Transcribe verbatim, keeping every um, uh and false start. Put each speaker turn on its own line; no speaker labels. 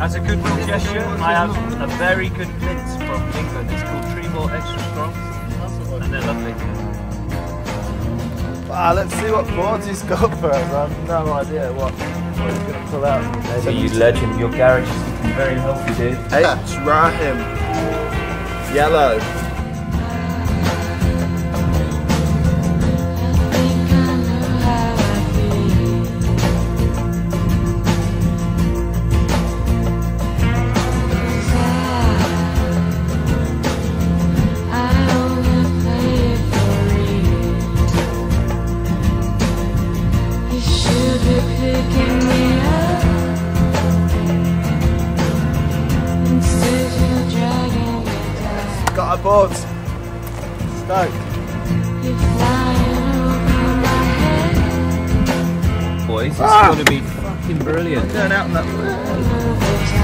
As a goodwill gesture, I have a very good mint from England. It's called Tremor Extra Strong, and they're lovely.
Ah, let's see what boards he's got for us. I have no idea what, what he's going to pull out.
So you legend, your garage is looking very healthy, dude.
H. Rahim. Yellow. Got our boards. Stoked.
Boys, it's
Ah.
going to be fucking brilliant.
Going out on that.